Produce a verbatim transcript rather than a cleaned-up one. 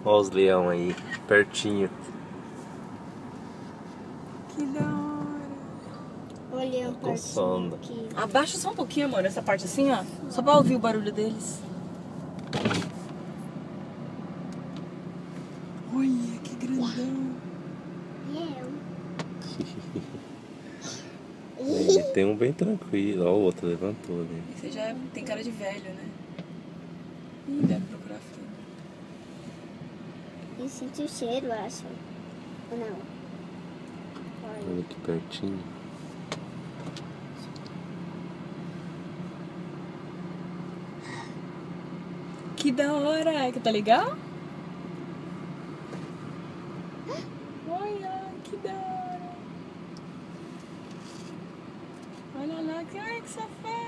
Olha os leão aí, pertinho. Que da hora. Olha um coçando. aqui. Abaixa só um pouquinho, amor, essa parte assim, ó. Só pra ouvir o barulho deles. Olha, que grandão. Ele tem um bem tranquilo. Olha o outro levantou ali. Esse já é- tem cara de velho, né? Ih, deve procurar frio. Eu sinto o cheiro, eu acho. Ou não? Olha. Olha aqui pertinho. Que da hora! Que tá legal? Olha, que da hora! Olha lá, que, ai, que safado!